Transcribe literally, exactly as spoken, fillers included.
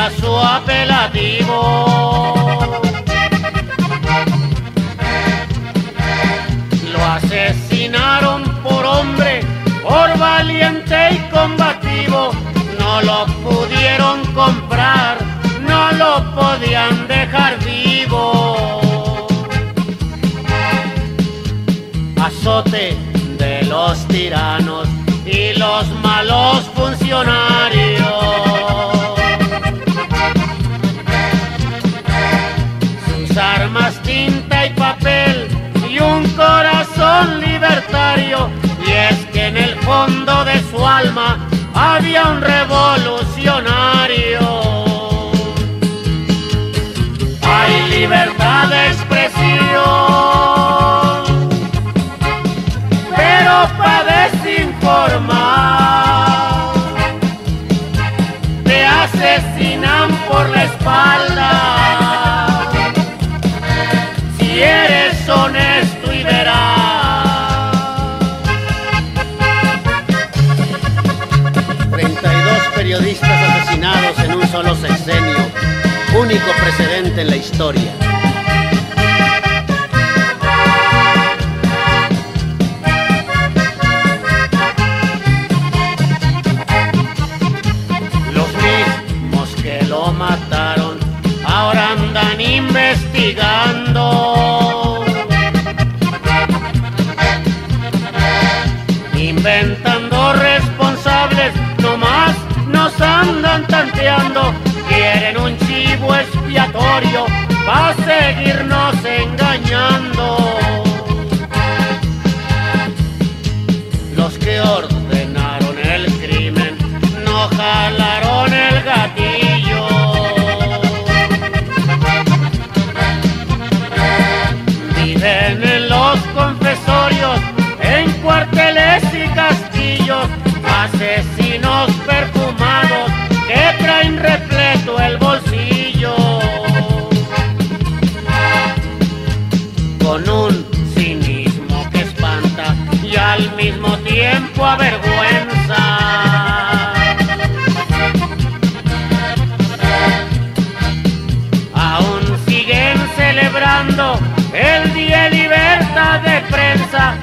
era su apelativo. Lo asesinaron por hombre, por valiente y combativo. No lo pudieron comprar, no lo podían dejar vivo. Azote de los tiranos y los malos funcionarios. Sus armas, tinta y papel y un corazón libertario. Y es que en el fondo de su alma había un revolucionario. Hay libertad de expresión, pero para desinformar te asesinan por la espalda. Si eres honesto y verás. treinta y dos periodistas asesinados en un solo sexenio, único precedente en la historia. Mataron, ahora andan investigando, inventando responsables, nomás nos andan tanteando, quieren un chivo expiatorio para seguirnos engañando. Los que ordenaron el crimen no jalaron el gatillo. En los confesorios, en cuarteles y castillos, asesinos perfumados que traen repleto el bolsillo. Con un cinismo que espanta y al mismo tiempo avergüenza. Aún siguen celebrando el día de libertad de prensa